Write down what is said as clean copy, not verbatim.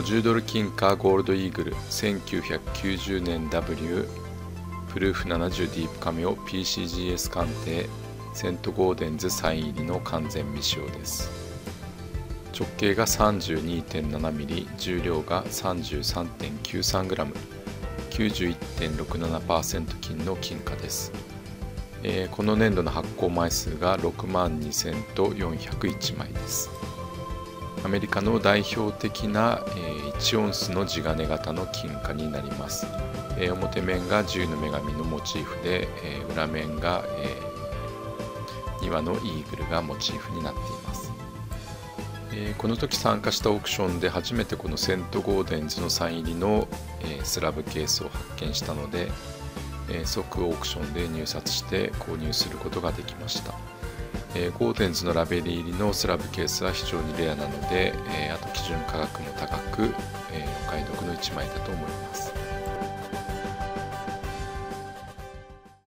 50ドル金貨ゴールドイーグル1990年 W プルーフ70ディープカメオ PCGS 鑑定セントゴーデンズサイン入りの完全未使用です。直径が 32.7 ミリ、重量が 33.93 グラム、91.67% 金の金貨です。この年度の発行枚数が6万2000と401枚です。アメリカの代表的な1オンスの地金型の金貨になります。表面が10の女神のモチーフで、裏面が2羽のイーグルがモチーフになっています。この時参加したオークションで初めてこのセントゴーデンズのサイン入りのスラブケースを発見したので、即オークションで入札して購入することができました。ゴーデンズのラベル入りのスラブケースは非常にレアなので、あと基準価格も高く、お買い得の1枚だと思います。